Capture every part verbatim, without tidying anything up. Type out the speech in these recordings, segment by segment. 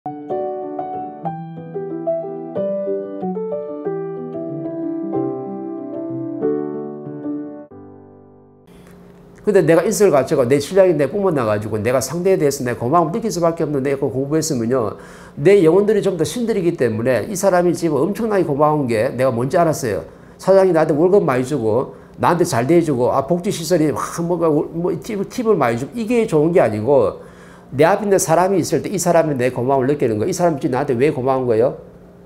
근데 내가 인성을 갖추고 내 실력이 내 뿜어나가지고 내가 상대에 대해서 내 고마움을 느낄 수밖에 없는 내가 공부했으면요. 내 영혼들이 좀 더 신들이기 때문에 이 사람이 지금 엄청나게 고마운 게 내가 뭔지 알았어요. 사장이 나한테 월급 많이 주고 나한테 잘 대해주고 아 복지시설이 막 뭔가 뭐 팁, 팁을 많이 주고 이게 좋은 게 아니고 내 앞에 있는 사람이 있을 때 이 사람이 내 고마움을 느끼는 거예요. 이 사람이 나한테 왜 고마운 거예요?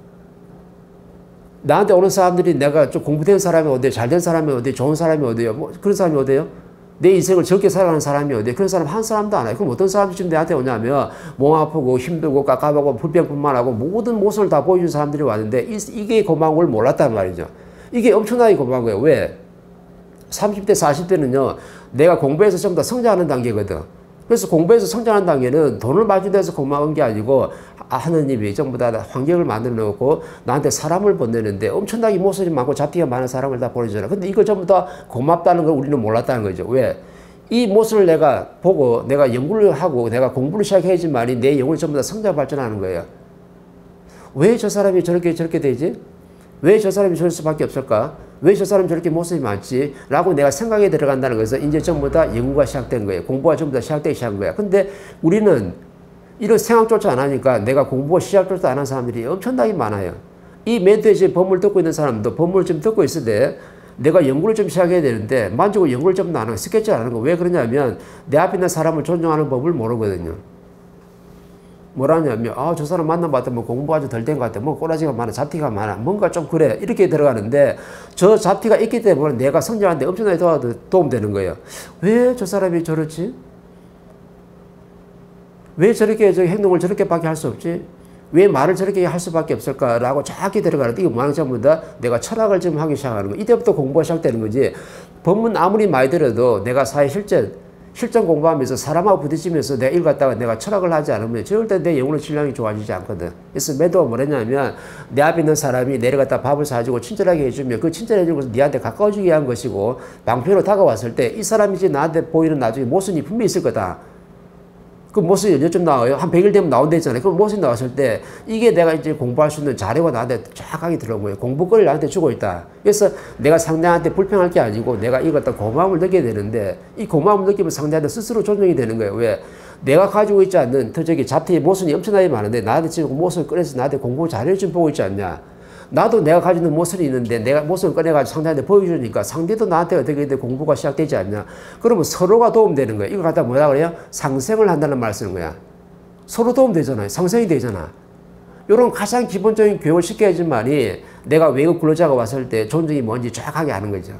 나한테 오는 사람들이 내가 좀 공부된 사람이 어디에요? 잘된 사람이 어디에요? 좋은 사람이 어디에요? 뭐 그런 사람이 어디에요? 내 인생을 적게 살아가는 사람이 어디에요? 그런 사람 한 사람도 안 와요. 그럼 어떤 사람들이 지금 내한테 오냐면 몸 아프고 힘들고 깝깝하고 불평불만하고 모든 모습을 다 보여주는 사람들이 왔는데 이, 이게 고마운 걸 몰랐단 말이죠. 이게 엄청나게 고마운 거예요. 왜? 삼십 대 사십 대는요. 내가 공부해서 전부 다 성장하는 단계거든. 그래서 공부해서 성장하는 단계는 돈을 많이 내서 고마운 게 아니고 하느님이 전부 다 환경을 만들어 놓고 나한테 사람을 보내는데 엄청나게 모습이 많고 잡티가 많은 사람을 다 보내주잖아. 근데 이거 전부 다 고맙다는 걸 우리는 몰랐다는 거죠. 왜? 이 모습을 내가 보고 내가 연구를 하고 내가 공부를 시작해야지만이 내 영혼이 전부 다 성장 발전하는 거예요. 왜 저 사람이 저렇게 저렇게 되지? 왜 저 사람이 저럴 수밖에 없을까? 왜 저 사람이 저렇게 모습이 많지? 라고 내가 생각에 들어간다는 것은 이제 전부 다 연구가 시작된 거예요. 공부가 전부 다 시작되기 시작한 거야. 근데 우리는 이런 생각조차 안 하니까 내가 공부가 시작조차 안 한 사람들이 엄청나게 많아요. 이 멘트에 지금 법문을 듣고 있는 사람도 법문을 좀 듣고 있을 때 내가 연구를 좀 시작해야 되는데 만족을 연구를 좀 안 하고 스케치를 안 하는 거. 왜 그러냐면 내 앞에 있는 사람을 존중하는 법을 모르거든요. 뭐라냐면 아, 저 사람 만나봤더니 뭐 공부 아주 덜 된 것 같아. 뭐 꼬라지가 많아. 잡티가 많아. 뭔가 좀 그래. 이렇게 들어가는데 저 잡티가 있기 때문에 내가 성장하는데 엄청나게 도움되는 거예요. 왜 저 사람이 저렇지? 왜 저렇게 저 행동을 저렇게밖에 할 수 없지? 왜 말을 저렇게 할 수밖에 없을까라고 정확히 들어가는데 이거 뭐하는 전부 다 내가 철학을 좀 하기 시작하는 거. 이때부터 공부가 시작되는 거지. 법문 아무리 많이 들어도 내가 사회 실전 실전 공부하면서 사람하고 부딪히면서 내가 읽었다가 내가 철학을 하지 않으면 절대 내 영혼의 질량이 좋아지지 않거든. 그래서 매도가 뭐랬냐면 내 앞에 있는 사람이 내려갔다 밥을 사주고 친절하게 해주면 그 친절해주는 것은 니한테 가까워지게 한 것이고 방편으로 다가왔을 때 이 사람이 이제 나한테 보이는 나중에 모순이 분명히 있을 거다. 그 모습이 언제쯤 나와요? 한 백 일 되면 나온다잖아요. 그 모습이 나왔을 때 이게 내가 이제 공부할 수 있는 자료가 나한테 정확하게 들어온 거예요. 공부거리를 나한테 주고 있다. 그래서 내가 상대한테 불평할 게 아니고 내가 이것도 고마움을 느껴야 되는데 이 고마움을 느끼면 상대한테 스스로 존중이 되는 거예요. 왜? 내가 가지고 있지 않는 저기 잡티의 모순이 엄청나게 많은데 나한테 지금 모순을 꺼내서 나한테 공부 자료를 좀 보고 있지 않냐. 나도 내가 가지고 있는 모습이 있는데 내가 모습을 꺼내가지고 상대한테 보여주니까 상대도 나한테 어떻게 돼 공부가 시작되지 않냐. 그러면 서로가 도움되는 거야. 이걸 갖다 뭐라 그래요? 상생을 한다는 말을 쓰는 거야. 서로 도움되잖아요. 상생이 되잖아. 이런 가장 기본적인 교육을 쉽게 해주만이 내가 외국 근로자가 왔을 때 존중이 뭔지 정확하게 아는 거죠.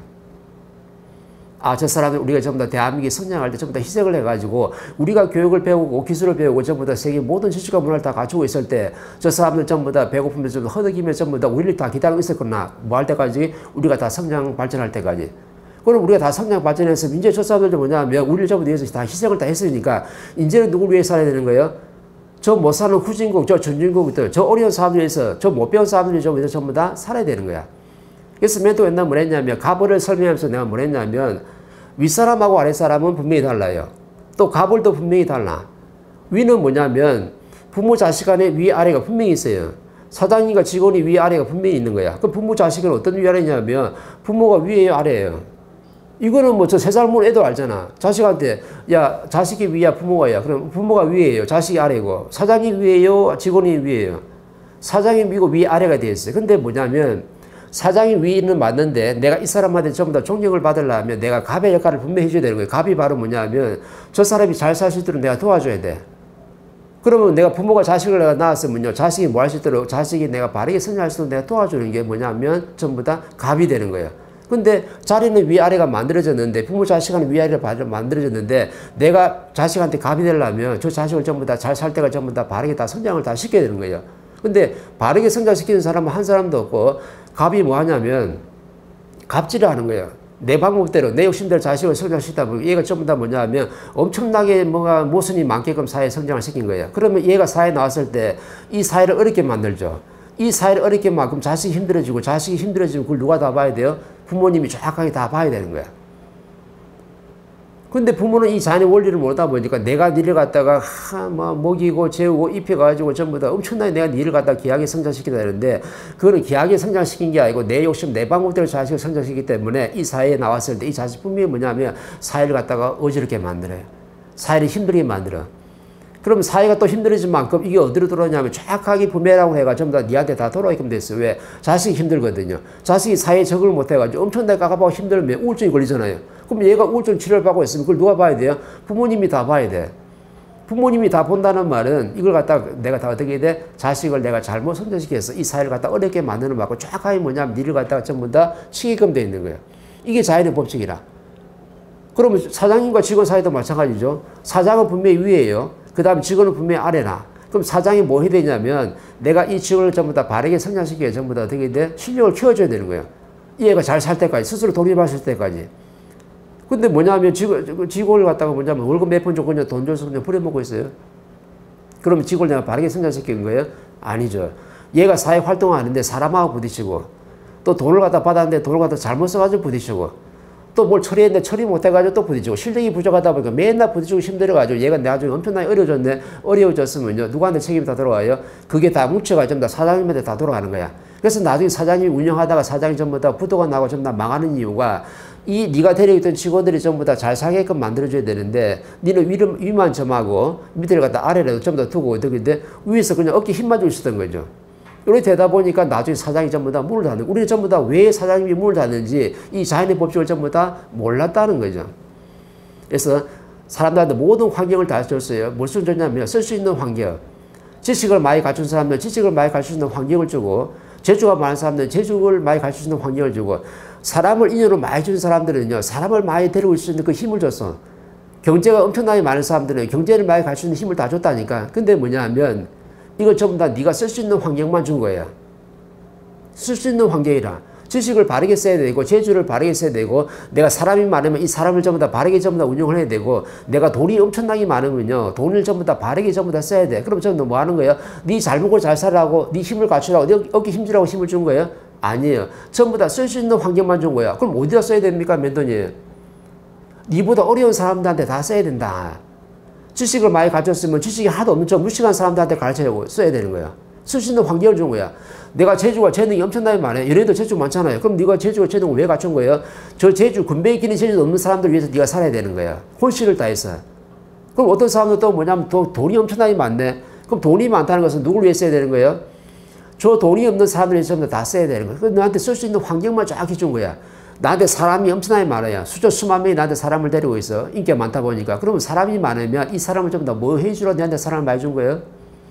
아, 저 사람은 우리가 전부 다 대한민국이 성장할 때 전부 다 희생을 해가지고 우리가 교육을 배우고 기술을 배우고 전부 다 세계 모든 지식과 문화를 다 갖추고 있을 때 저 사람들 전부 다 배고프면서 허덕이며 전부 다 우리를 다 기다리고 있었구나. 뭐 할 때까지? 우리가 다 성장 발전할 때까지. 그럼 우리가 다 성장 발전해서 이제 저 사람들도 뭐냐면 우리를 전부 위해서 다 희생을 다 했으니까 이제는 누구를 위해 살아야 되는 거예요? 저 못 사는 후진국, 저 전진국들, 저 어려운 사람들 위해서 저 못 배운 사람들 위해서 전부 다 살아야 되는 거야. 그래서 멘토가 옛날 뭐 했냐면 가벌을 설명하면서 내가 뭐 했냐면 윗사람하고 아랫사람은 분명히 달라요. 또 가벌도 분명히 달라. 위는 뭐냐면 부모 자식 간에 위아래가 분명히 있어요. 사장님과 직원이 위아래가 분명히 있는 거야. 그럼 부모 자식은 어떤 위아래냐면 부모가 위에요 아래예요. 이거는 뭐 저 세 살 먹은 애도 알잖아. 자식한테 야 자식이 위야 부모가야. 그럼 부모가 위에요. 자식이 아래고 사장이 위에요. 직원이 위에요. 사장이 위고 위아래가 되어 있어요. 근데 뭐냐면 사장이 위는 맞는데 내가 이 사람한테 전부 다 존경을 받으려면 내가 갑의 역할을 분명히 해줘야 되는 거예요. 갑이 바로 뭐냐면 저 사람이 잘 살 수 있도록 내가 도와줘야 돼. 그러면 내가 부모가 자식을 내가 낳았으면요. 자식이 뭐 할 수 있도록 자식이 내가 바르게 성장할 수 있도록 내가 도와주는 게 뭐냐면 전부 다 갑이 되는 거예요. 근데 자리는 위아래가 만들어졌는데 부모 자식은 위아래가 만들어졌는데 내가 자식한테 갑이 되려면 저 자식을 전부 다 잘 살 때가 전부 다 바르게 다 성장을 다 시켜야 되는 거예요. 근데 바르게 성장시키는 사람은 한 사람도 없고 갑이 뭐 하냐면 갑질을 하는 거예요. 내 방법대로 내 욕심대로 자식을 성장시키다 보면 얘가 전부 다 뭐냐 하면 엄청나게 뭐가 모순이 많게끔 사회에 성장을 시킨 거예요. 그러면 얘가 사회에 나왔을 때 이 사회를 어렵게 만들죠. 이 사회를 어렵게 만큼 자식이 힘들어지고 자식이 힘들어지면 그걸 누가 다 봐야 돼요? 부모님이 정확하게 다 봐야 되는 거야. 근데 부모는 이 자연의 원리를 모르다 보니까 내가 니를 갖다가 하, 뭐 먹이고 재우고 입혀가지고 전부 다 엄청나게 내가 니를 갖다가 귀하게 성장시키다 되는데 그거는 귀하게 성장시킨 게 아니고 내 욕심 내 방법대로 자식을 성장시키기 때문에 이 사회에 나왔을 때 이 자식 분명히 뭐냐면 사회를 갖다가 어지럽게 만들어요. 사회를 힘들게 만들어. 그럼 사회가 또 힘들어진 만큼 이게 어디로 돌아오냐면 정확하게 부메랑을 해가 전부 다 니한테 다 돌아오게끔 됐어요. 왜? 자식이 힘들거든요. 자식이 사회에 적응을 못해가지고 엄청나게 깝깝하고 힘들면 우울증이 걸리잖아요. 그럼 얘가 우울증 치료를 받고 있으면 그걸 누가 봐야 돼요? 부모님이 다 봐야 돼. 부모님이 다 본다는 말은 이걸 갖다 내가 다 어떻게 돼? 자식을 내가 잘못 성장시켜서 이 사회를 갖다 어렵게 만드는 거고 정확하게 뭐냐면 니를 갖다가 전부 다 치게끔 돼 있는 거예요. 이게 자연의 법칙이라. 그러면 사장님과 직원 사이도 마찬가지죠. 사장은 분명히 위에요. 그 다음에 직원은 분명히 아래나. 그럼 사장이 뭐 해야 되냐면 내가 이 직원을 전부 다 바르게 성장시켜야 전부 다 어떻게 돼? 실력을 키워줘야 되는 거예요. 이 애가 잘 살 때까지, 스스로 독립하실 때까지. 근데 뭐냐면 직원, 직원을 갖다가 뭐냐면 월급 몇 번 줬고 그냥 돈 줘서 그냥 부려먹고 있어요. 그러면 직원을 내가 바르게 성장시킨 거예요? 아니죠. 얘가 사회 활동을 하는데 사람하고 부딪히고 또 돈을 갖다 받았는데 돈을 갖다 잘못 써가지고 부딪히고 또 뭘 처리했는데 처리 못해가지고 또 부딪히고 실력이 부족하다 보니까 맨날 부딪히고 힘들어가지고 얘가 나중에 엄청나게 어려워졌네. 어려워졌으면요. 누구한테 책임이 다 돌아와요? 그게 다 뭉쳐가지고 다 사장님한테 다 돌아가는 거야. 그래서 나중에 사장님이 운영하다가 사장이 전부 다 부도가 나고 전부 다 망하는 이유가 이 네가 데려있던 직원들이 전부 다 잘 살게끔 만들어줘야 되는데 니는 위를, 위만 점하고 밑에를 갖다 아래로 전부 다 두고 어떻게 위에서 그냥 어깨 힘만 주고 있었던 거죠. 이렇게 되다 보니까 나중에 사장이 전부 다 문을 닫는, 우리는 전부 다 왜 사장님이 문을 닫는지 이 자연의 법칙을 전부 다 몰랐다는 거죠. 그래서 사람들한테 모든 환경을 다 줬어요. 무엇을 줬냐면 쓸 수 있는 환경. 지식을 많이 갖춘 사람들은 지식을 많이 갖출 수 있는 환경을 주고 재주가 많은 사람들은 재주를 많이 갖출 수 있는 환경을 주고 사람을 인연으로 많이 준 사람들은요. 사람을 많이 데리고 있을 수 있는 그 힘을 줬어. 경제가 엄청나게 많은 사람들은 경제를 많이 갖출 수 있는 힘을 다 줬다니까. 근데 뭐냐 하면 이거 전부 다 네가 쓸 수 있는 환경만 준 거야. 쓸 수 있는 환경이라. 지식을 바르게 써야 되고 재주를 바르게 써야 되고 내가 사람이 많으면 이 사람을 전부 다 바르게 전부 다 운영을 해야 되고 내가 돈이 엄청나게 많으면요. 돈을 전부 다 바르게 전부 다 써야 돼. 그럼 전부 뭐 하는 거예요? 네 잘 먹고 잘 살라고 네 힘을 갖추라고 네 어깨 힘주라고 힘을 준 거예요? 아니에요. 전부 다 쓸 수 있는 환경만 준 거야. 그럼 어디다 써야 됩니까? 멘토님? 니보다 어려운 사람들한테 다 써야 된다. 지식을 많이 가졌으면 지식이 하나도 없는 저 무식한 사람들한테 가르치려고 써야 되는 거야. 쓸 수 있는 환경을 준 거야. 내가 재주가 재능이 엄청나게 많아요. 연예인도 재주 많잖아요. 그럼 네가 재주가 재능을 왜 갖춘 거예요? 저 재주, 군뱅이 끼는 재주 없는 사람들 위해서 네가 살아야 되는 거야. 혼신을 다해서. 그럼 어떤 사람들 또 뭐냐면 또 돈이 엄청나게 많네. 그럼 돈이 많다는 것은 누굴 위해 써야 되는 거예요? 저 돈이 없는 사람들 위해서 다 써야 되는 거야. 그럼 너한테 쓸 수 있는 환경만 쫙 해준 거야. 나한테 사람이 엄청나게 많아요. 수조 수만 명이 나한테 사람을 데리고 있어. 인기가 많다 보니까. 그러면 사람이 많으면 이 사람을 좀 더 뭐 해주러 너한테 사람을 많이 준 거예요?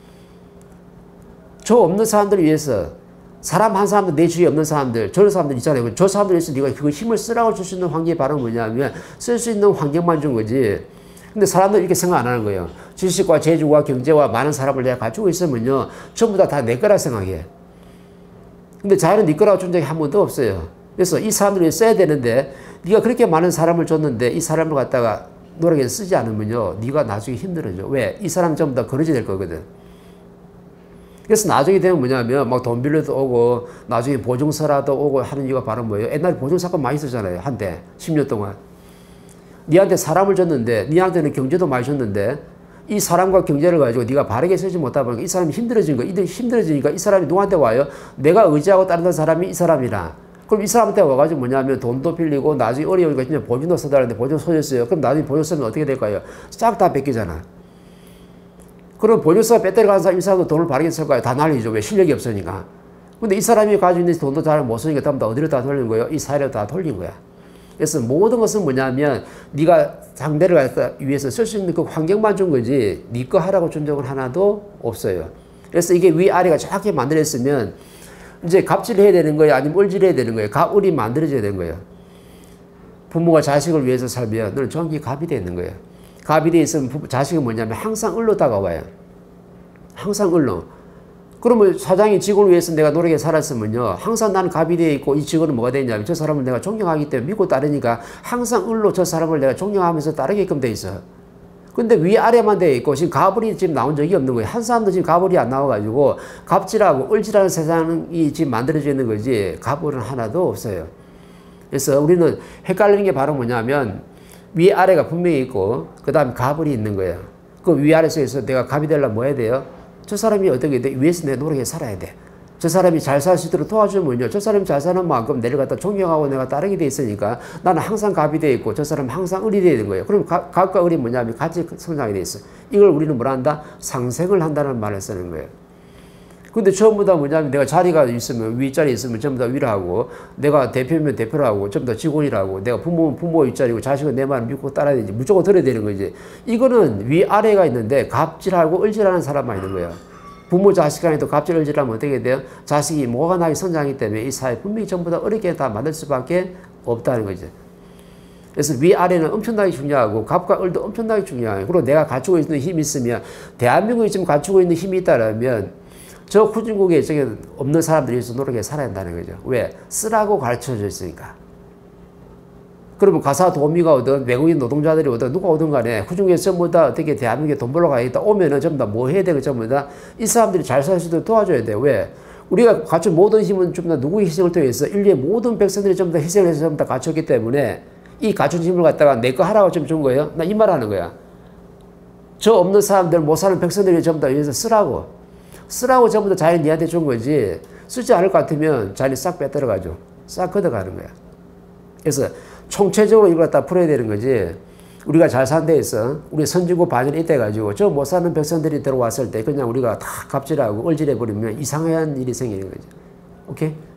저 없는 사람들을 위해서 사람 한 사람도 내 주위에 없는 사람들 저런 사람들 있잖아요. 저 사람들 위해서 네가 그 힘을 쓰라고 줄 수 있는 환경이 바로 뭐냐면 쓸 수 있는 환경만 준 거지. 근데 사람들 이렇게 생각 안 하는 거예요. 지식과 재주와 경제와 많은 사람을 내가 가지고 있으면요. 전부 다 다 내 거라 생각해. 근데 자연은 네 거라고 준 적이 한 번도 없어요. 그래서 이 사람들을 위해 써야 되는데 네가 그렇게 많은 사람을 줬는데 이 사람을 갖다가 노력해서 쓰지 않으면요. 네가 나중에 힘들어져. 왜? 이 사람 전부 다 거르지 될 거거든. 그래서 나중에 되면 뭐냐면 막 돈 빌려도 오고 나중에 보증서라도 오고 하는 이유가 바로 뭐예요? 옛날에 보증사건 많이 쓰잖아요. 한때 십 년 동안. 니한테 사람을 줬는데 니한테는 경제도 많이 줬는데 이 사람과 경제를 가지고 네가 바르게 쓰지 못하다 보니까 이 사람이 힘들어진 거야. 이들 힘들어지니까 이 사람이 누구한테 와요? 내가 의지하고 따르는 사람이 이 사람이라. 그럼 이 사람한테 와가지고 뭐냐면 돈도 빌리고 나중에 어려우니까 진짜 보증도 써달라는데 보증 써줬어요. 그럼 나중에 보증 쓰면 어떻게 될까요? 싹 다 뺏기잖아. 그럼 보증서 빼뜨려 가는 사람, 이 사람도 돈을 바르게 쓸까요? 다 날리죠. 왜? 실력이 없으니까. 근데 이 사람이 가지고 있는 돈도 잘 못 쓰니까 다음 다 어디로 다 돌린 거예요? 이 사회로 다 돌린 거야. 그래서 모든 것은 뭐냐면 네가 상대를 갖다 위해서 쓸 수 있는 그 환경만 준 거지 네 거 하라고 준 적은 하나도 없어요. 그래서 이게 위아래가 정확히 만들어졌으면 이제 갑질해야 되는 거예요? 아니면 을질해야 되는 거예요? 갑을이 만들어져야 되는 거예요. 부모가 자식을 위해서 살면 너는 정확히 갑이 되는 거예요. 갑이 돼 있으면 자식은 뭐냐면 항상 을로 다가와요. 항상 을로. 그러면 사장이 직원을 위해서 내가 노력해 살았으면요. 항상 나는 갑이 되어 있고 이 직원은 뭐가 되냐면 저 사람을 내가 존경하기 때문에 믿고 따르니까 항상 을로 저 사람을 내가 존경하면서 따르게끔 돼 있어. 근데 위아래만 되어 있고 지금 갑을이 지금 나온 적이 없는 거예요. 한 사람도 지금 갑을이 안 나와가지고 갑질하고 을질하는 세상이 지금 만들어져 있는 거지 갑을은 하나도 없어요. 그래서 우리는 헷갈리는 게 바로 뭐냐면 위아래가 분명히 있고 그 다음에 가불이 있는 거예요. 그 위아래에서 내가 갑이 되려면 뭐 해야 돼요? 저 사람이 어떻게 돼? 위에서 내 노력에 살아야 돼. 저 사람이 잘 살 수 있도록 도와주면요. 저 사람이 잘 사는 만큼 내를 갖다 존경하고 내가 따르게 돼 있으니까 나는 항상 갑이 돼 있고 저 사람은 항상 을이 되는 거예요. 그럼 갑과 을이 뭐냐면 같이 성장이 돼 있어. 이걸 우리는 뭐라 한다? 상생을 한다는 말을 쓰는 거예요. 근데 전부 다 뭐냐면 내가 자리가 있으면 윗자리 있으면 전부 다 위라고 내가 대표면 대표라고 전부 다 직원이라고 내가 부모면 부모 윗자리고 자식은 내 말을 믿고 따라야 되지 무조건 들어야 되는 거지. 이거는 위아래가 있는데 갑질하고 을질하는 사람만 있는 거예요. 부모 자식 간에도 갑질 을질하면 어떻게 돼요? 자식이 뭐가 나게 성장하기 때문에 이 사회 분명히 전부 다 어렵게 다 만들 수밖에 없다는 거죠. 그래서 위아래는 엄청나게 중요하고 갑과 을도 엄청나게 중요해요. 그리고 내가 갖추고 있는 힘이 있으면 대한민국이 지금 갖추고 있는 힘이 있다면 저 후진국에 저기 없는 사람들이 있어 노력에 살아야 한다는 거죠. 왜? 쓰라고 가르쳐져 있으니까. 그러면 가사 도우미가 오든 외국인 노동자들이 오든 누가 오든 간에 후진국에 전부 다 어떻게 대한민국에 돈 벌러 가야겠다 오면은 전부 다 뭐 해야 되고 전부 다 이 사람들이 잘 살 수 있도록 도와줘야 돼. 왜? 우리가 갖춘 모든 힘은 전부 다 누구의 희생을 통해서 인류의 모든 백성들이 전부 다 희생을 해서 전부 다 갖췄기 때문에 이 갖춘 힘을 갖다가 내 거 하라고 좀 준 거예요. 나 이 말 하는 거야. 저 없는 사람들 못 사는 백성들이 전부 다 위해서 쓰라고. 쓰라고 전부 다 자기는 니한테 준 거지 쓰지 않을 것 같으면 자기는 싹 빼들어가죠. 싹 걷어가는 거야. 그래서 총체적으로 이걸 갖다 풀어야 되는 거지. 우리가 잘 사는 데 있어 우리 선진국 반열에 있대 가지고 저 못 사는 백성들이 들어왔을 때 그냥 우리가 다 갑질하고 을질해버리면 이상한 일이 생기는 거죠. 오케이?